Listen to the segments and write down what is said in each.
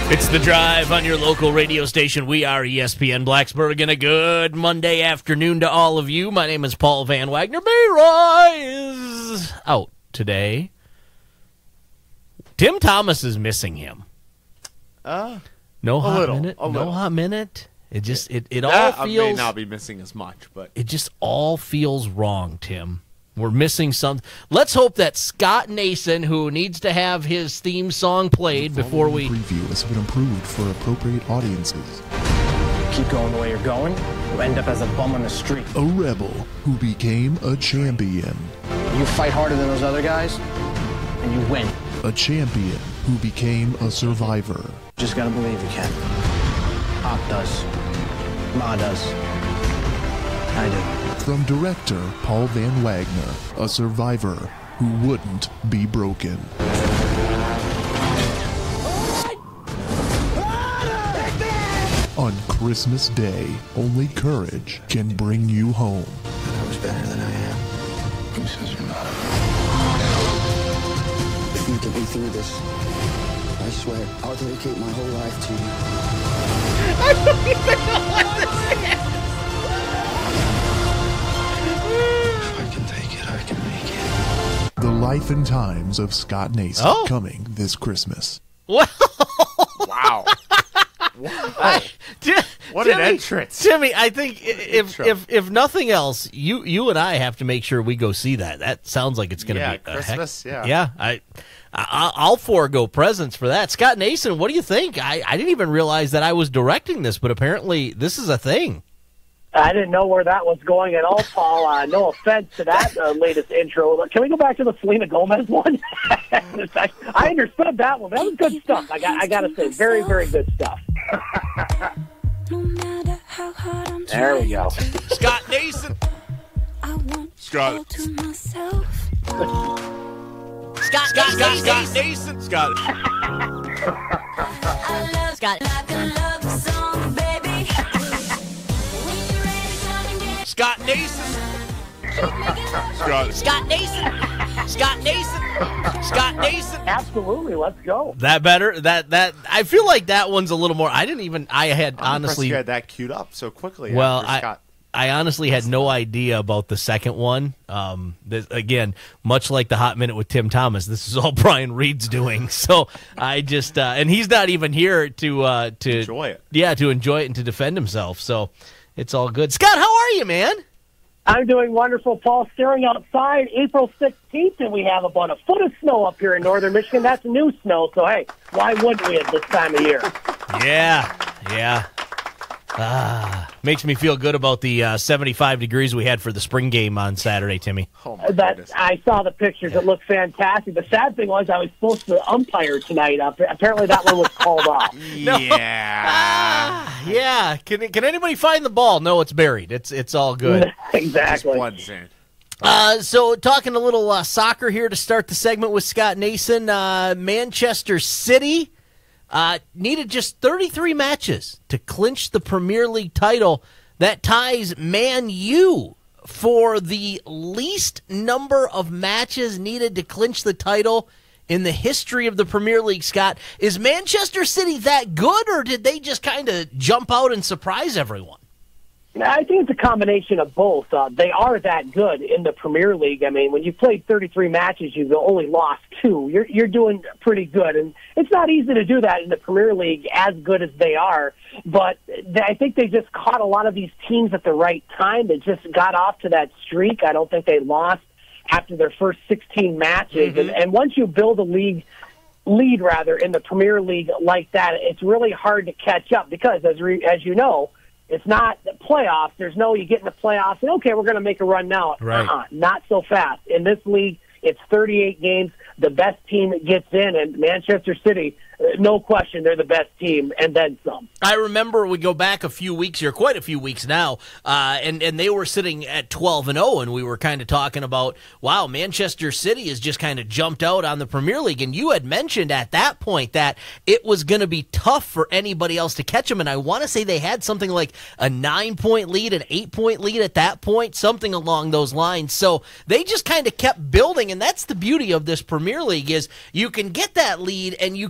It's The Drive on your local radio station. We are ESPN Blacksburg, and a good Monday afternoon to all of you. My name is Paul Van Wagner. B-Roy is out today. Tim Thomas is missing him. No hot minute. It just it all feels. I may not be missing as much, but it just all feels wrong, Tim. We're missing something. Let's hope that Scott Nason, who needs to have his theme song played before we... preview has been approved for appropriate audiences. Keep going the way you're going, you'll end up as a bum on the street. A rebel who became a champion. You fight harder than those other guys, and you win. A champion who became a survivor. Just gotta believe you can. Pop does. Ma does. I do. From director Paul Van Wagner, a survivor who wouldn't be broken. On Christmas Day, only courage can bring you home. I was better than I am. Who says you're not? If you get me through this, I swear I'll dedicate my whole life to you. I don't even know what this is. If I can take it, I can make it. The life and times of Scott Nason coming this Christmas. Well, wow. What an entrance. Timmy, I think if nothing else, you and I have to make sure we go see that. That sounds like it's going to be Christmas. Yeah, I'll forego presents for that. Scott Nason, what do you think? I didn't even realize that I was directing this, but apparently this is a thing. I didn't know where that was going at all, Paul. No offense to that latest intro. Can we go back to the Selena Gomez one? I understood that one. That was good stuff. I got to say, very, very good stuff. There we go. Scott Nason. Scott Nason. Scott. Scott Nason. Scott Nason. Scott Nason. Scott Nason. Absolutely, let's go. That better? That I feel like that one's a little more. I had honestly you had that queued up so quickly. Well, I honestly had no idea about the second one. Again, much like the Hot Minute with Tim Thomas, this is all Brian Reed's doing. So I just and he's not even here to enjoy it. Yeah, to enjoy it and to defend himself. So it's all good. Scott, how are you, man? I'm doing wonderful, Paul. Staring outside, April 16th, and we have about a foot of snow up here in northern Michigan. That's new snow, so hey, why wouldn't we at this time of year? Yeah. Makes me feel good about the 75 degrees we had for the spring game on Saturday, Timmy. Oh my goodness. I saw the pictures. It looked fantastic. The sad thing was I was supposed to umpire tonight. Apparently that one was called off. Yeah. Yeah. Can anybody find the ball? No, it's buried. It's all good. Exactly. So talking a little soccer here to start the segment with Scott Nason. Manchester City needed just 33 matches to clinch the Premier League title. That ties Man U for the least number of matches needed to clinch the title in the history of the Premier League, Scott. Is Manchester City that good, or did they just kind of jump out and surprise everyone? I think it's a combination of both. They are that good in the Premier League. I mean, when you played 33 matches, you've only lost 2. You're doing pretty good, and it's not easy to do that in the Premier League as good as they are. But I think they just caught a lot of these teams at the right time. They just got off to that streak. I don't think they lost after their first 16 matches. Mm-hmm. And once you build a lead in the Premier League like that, it's really hard to catch up because, as you know, it's not the playoffs. There's no you get in the playoffs and, okay, we're going to make a run now. Right. Not so fast. In this league, it's 38 games. The best team gets in, and Manchester City, no question, they're the best team, and then some. I remember we go back a few weeks here, quite a few weeks now, and they were sitting at 12-0, and we were kind of talking about, wow, Manchester City has just kind of jumped out on the Premier League, and you had mentioned at that point that it was going to be tough for anybody else to catch them, and I want to say they had something like a 9-point lead, an 8-point lead at that point, something along those lines. So they just kind of kept building, and that's the beauty of this Premier League is you can get that lead, and you can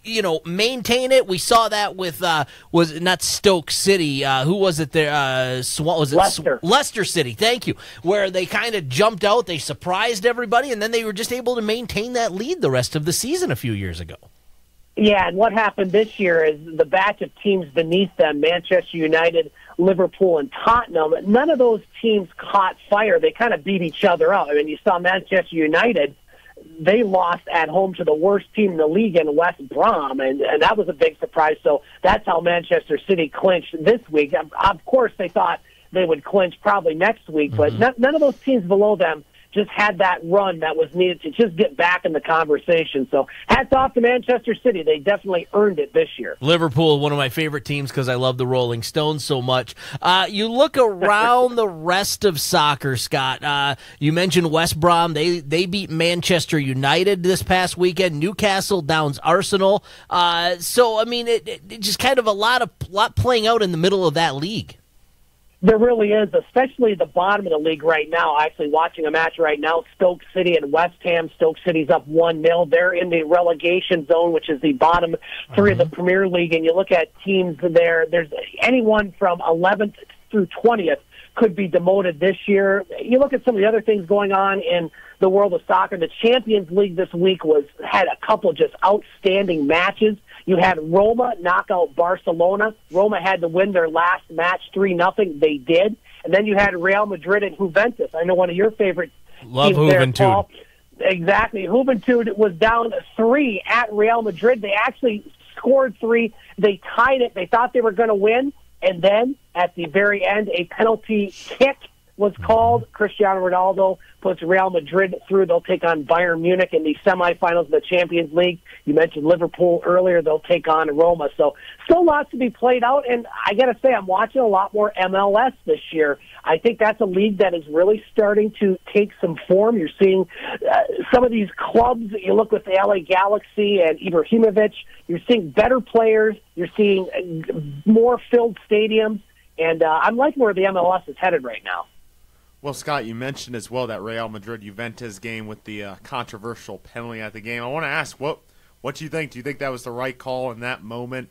maintain it? We saw that with was it not Stoke City? Who was it there? Was it Leicester. Leicester City? Thank you. Where they kind of jumped out, they surprised everybody, and then they were just able to maintain that lead the rest of the season a few years ago. Yeah, and what happened this year is the batch of teams beneath them, Manchester United, Liverpool, and Tottenham, none of those teams caught fire. They kind of beat each other out. I mean, you saw Manchester United, they lost at home to the worst team in the league in West Brom, and that was a big surprise. So that's how Manchester City clinched this week. Of course, they thought they would clinch probably next week, but none of those teams below them just had that run that was needed to just get back in the conversation. So hats off to Manchester City. They definitely earned it this year. Liverpool, one of my favorite teams because I love the Rolling Stones so much. You look around the rest of soccer, Scott. You mentioned West Brom. They beat Manchester United this past weekend. Newcastle downs Arsenal. So, I mean, it just kind of a lot playing out in the middle of that league. There really is, especially the bottom of the league right now. Actually watching a match right now, Stoke City and West Ham. Stoke City's up 1-0. They're in the relegation zone, which is the bottom three of the Premier League. And you look at teams there, there's anyone from 11th through 20th could be demoted this year. You look at some of the other things going on in the world of soccer. The Champions League this week had a couple just outstanding matches. You had Roma knock out Barcelona. Roma had to win their last match 3-0. They did. And then you had Real Madrid and Juventus. I know one of your favorite Love teams there, Juventud. Paul. Exactly. Juventud was down 3 at Real Madrid. They actually scored 3. They tied it. They thought they were going to win. And then at the very end, a penalty kick was called. Cristiano Ronaldo puts Real Madrid through. They'll take on Bayern Munich in the semifinals of the Champions League. You mentioned Liverpool earlier. They'll take on Roma. So still lots to be played out. And I got to say, I'm watching a lot more MLS this year. I think that's a league that is really starting to take some form. You're seeing some of these clubs. You look with the LA Galaxy and Ibrahimovic. You're seeing better players. You're seeing more filled stadiums. And I'm liking where the MLS is headed right now. Well, Scott, you mentioned as well that Real Madrid-Juventus game with the controversial penalty at the game. I want to ask, what do you think? Do you think that was the right call in that moment,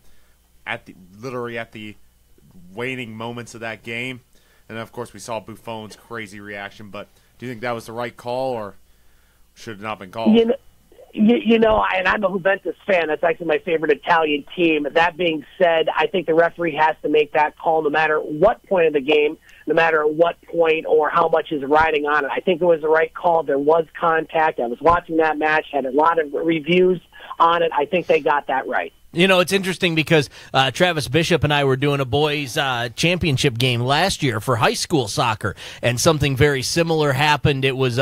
literally at the waning moments of that game? And, of course, we saw Buffon's crazy reaction. But do you think that was the right call or should it not have been called? You know, and I'm a Juventus fan. That's actually my favorite Italian team. That being said, I think the referee has to make that call no matter what point of the game, no matter what point or how much is riding on it. I think it was the right call. There was contact. I was watching that match, had a lot of reviews on it. I think they got that right. You know, it's interesting because Travis Bishop and I were doing a boys' championship game last year for high school soccer, and something very similar happened. It was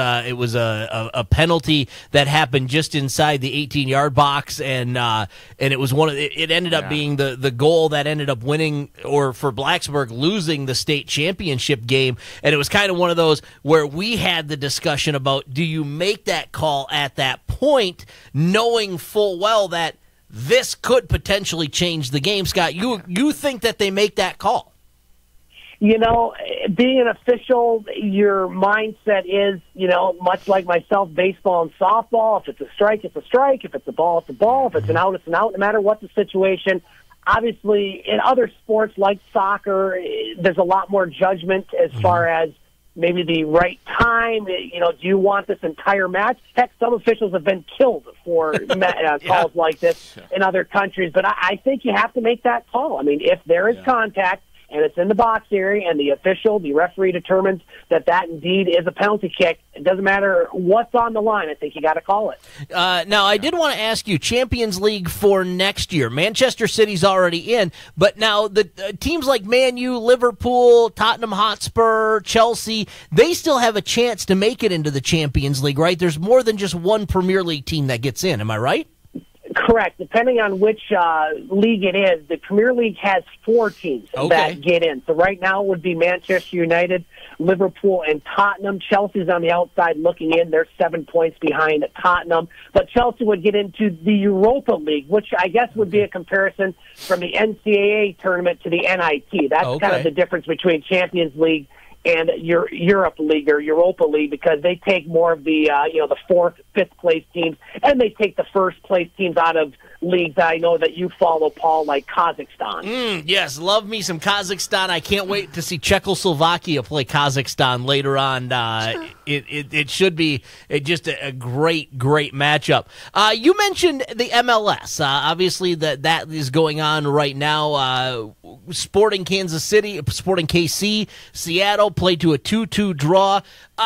a penalty that happened just inside the 18-yard box, and it was it ended up being the goal that ended up winning, or for Blacksburg losing the state championship game. And it was kind of one of those where we had the discussion about, do you make that call at that point, knowing full well that this could potentially change the game? Scott, you think that they make that call? You know, being an official, your mindset is, you know, much like myself, baseball and softball. If it's a strike, it's a strike. If it's a ball, it's a ball. If it's an out, it's an out, no matter what the situation. Obviously, in other sports like soccer, there's a lot more judgment as far as maybe the right time. You know, do you want this entire match? Heck, some officials have been killed for calls like this in other countries. But I think you have to make that call. I mean, if there is contact and it's in the box area and the referee determines that indeed is a penalty kick, it doesn't matter what's on the line. I think you got to call it. Now, I did want to ask you, Champions League for next year. Manchester City's already in, but now the teams like Man U, Liverpool, Tottenham Hotspur, Chelsea, they still have a chance to make it into the Champions League, right? There's more than just one Premier League team that gets in. Am I right? Correct. Depending on which league it is, the Premier League has 4 teams that get in. So right now it would be Manchester United, Liverpool, and Tottenham. Chelsea's on the outside looking in. They're 7 points behind Tottenham. But Chelsea would get into the Europa League, which I guess would be a comparison from the NCAA tournament to the NIT. That's kind of the difference between Champions League and your Europe League or Europa League, because they take more of the the 4th, 5th place teams, and they take the 1st place teams out of leagues that I know that you follow, Paul, like Kazakhstan. Yes, love me some Kazakhstan. I can't wait to see Czechoslovakia play Kazakhstan later on. It should be just a great matchup. You mentioned the MLS. Obviously, that is going on right now. Sporting Kansas City, Sporting KC, Seattle played to a 2-2 draw.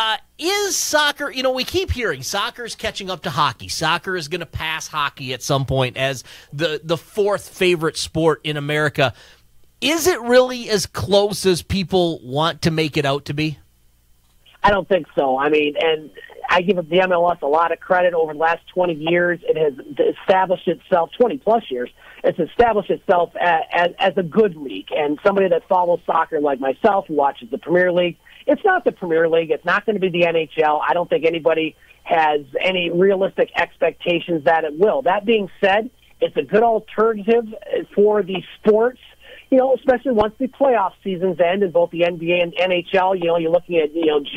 Is soccer, we keep hearing soccer's catching up to hockey. Soccer is going to pass hockey at some point as the 4th favorite sport in America. Is it really as close as people want to make it out to be? I don't think so. I mean, and I give the MLS a lot of credit. Over the last 20 years, it has established itself, 20-plus years, it's established itself as a good league. And somebody that follows soccer like myself, who watches the Premier League, it's not the Premier League. It's not going to be the NHL. I don't think anybody has any realistic expectations that it will. That being said, it's a good alternative for the sports, especially once the playoff seasons end in both the NBA and NHL. You're looking at,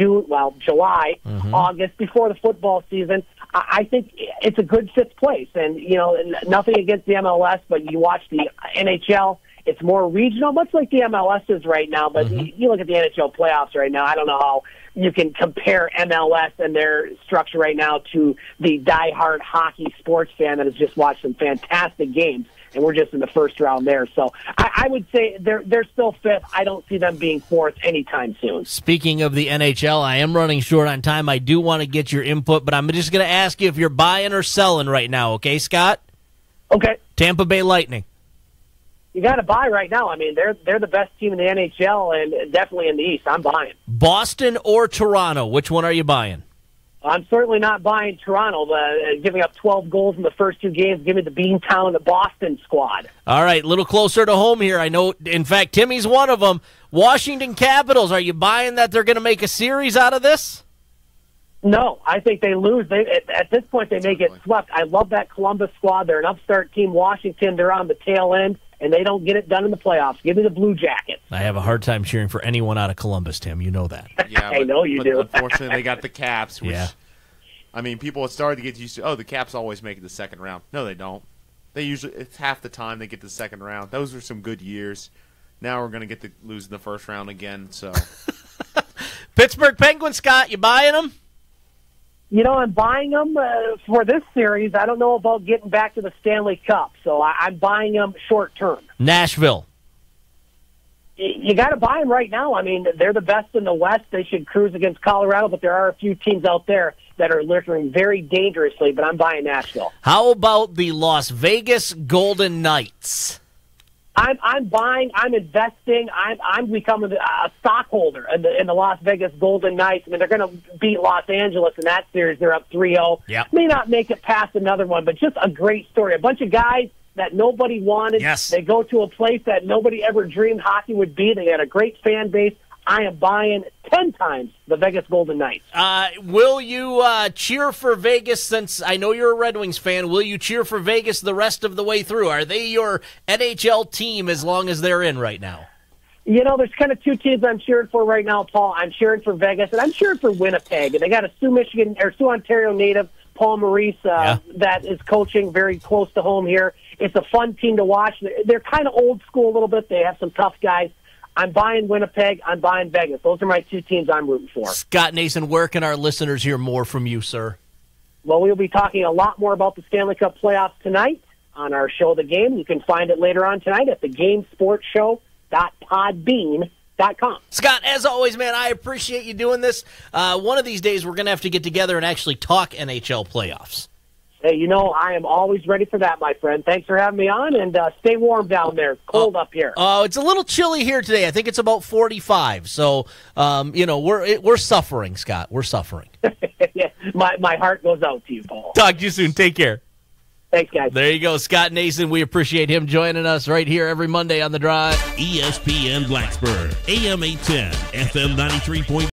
July, August, before the football season. I think it's a good 5th place. And, nothing against the MLS, but you watch the NHL, it's more regional, much like the MLS is right now. But you look at the NHL playoffs right now, I don't know how you can compare MLS and their structure right now to the diehard hockey sports fan that has just watched some fantastic games, and we're just in the first round there. So I would say they're still 5th. I don't see them being 4th anytime soon. Speaking of the NHL, I am running short on time. I do want to get your input, but I'm just going to ask you if you're buying or selling right now, okay, Scott? Okay. Tampa Bay Lightning. You got to buy right now. I mean, they're the best team in the NHL and definitely in the East. I'm buying. Boston or Toronto? Which one are you buying? I'm certainly not buying Toronto. Giving up 12 goals in the first 2 games. Give me the Beantown, the Boston squad. All right, a little closer to home here. I know, in fact, Timmy's one of them. Washington Capitals. Are you buying that they're going to make a series out of this? No, I think they lose. At this point, they may get swept. I love that Columbus squad. They're an upstart team. Washington, they're on the tail end, and they don't get it done in the playoffs. Give me the Blue Jackets. I have a hard time cheering for anyone out of Columbus, Tim. You know that. Yeah, I know you do. Unfortunately, they got the Caps, which, yeah. I mean, people have started to get used to, the Caps always make it the second round. No, they don't. It's half the time they get to the second round. Those are some good years. Now we're going to get to lose in the first round again. So, Pittsburgh Penguins, Scott, you buying them? I'm buying them for this series. I don't know about getting back to the Stanley Cup, so I'm buying them short term. Nashville. You got to buy them right now. I mean, they're the best in the West. They should cruise against Colorado, but there are a few teams out there that are lurking very dangerously, but I'm buying Nashville. How about the Las Vegas Golden Knights? I'm buying. I'm investing. I'm becoming a stockholder in the Las Vegas Golden Knights. I mean, they're going to beat Los Angeles in that series. They're up 3-0. Yep. May not make it past another one, but just a great story. A bunch of guys that nobody wanted. Yes. They go to a place that nobody ever dreamed hockey would be. They had a great fan base. I am buying 10 times the Vegas Golden Knights. Will you cheer for Vegas, since I know you're a Red Wings fan? Will you cheer for Vegas the rest of the way through? Are they your NHL team as long as they're in right now? There's kind of 2 teams I'm cheering for right now, Paul. I'm cheering for Vegas, and I'm cheering for Winnipeg. And they got a Sioux, Ontario native, Paul Maurice, that is coaching very close to home here. It's a fun team to watch. They're kind of old school a little bit. They have some tough guys. I'm buying Winnipeg. I'm buying Vegas. Those are my 2 teams I'm rooting for. Scott Nason, where can our listeners hear more from you, sir? Well, we'll be talking a lot more about the Stanley Cup playoffs tonight on our show, The Game. You can find it later on tonight at thegamesportshow.podbean.com. Scott, as always, man, I appreciate you doing this. One of these days, we're going to have to get together and actually talk NHL playoffs. Hey, I am always ready for that, my friend. Thanks for having me on, and stay warm down there. Cold up here. Oh, it's a little chilly here today. I think it's about 45. So, we're suffering, Scott. We're suffering. Yeah, my heart goes out to you, Paul. Talk to you soon. Take care. Thanks, guys. There you go, Scott Nason. We appreciate him joining us right here every Monday on The Drive. ESPN Blacksburg, AM 810, FM 93.3,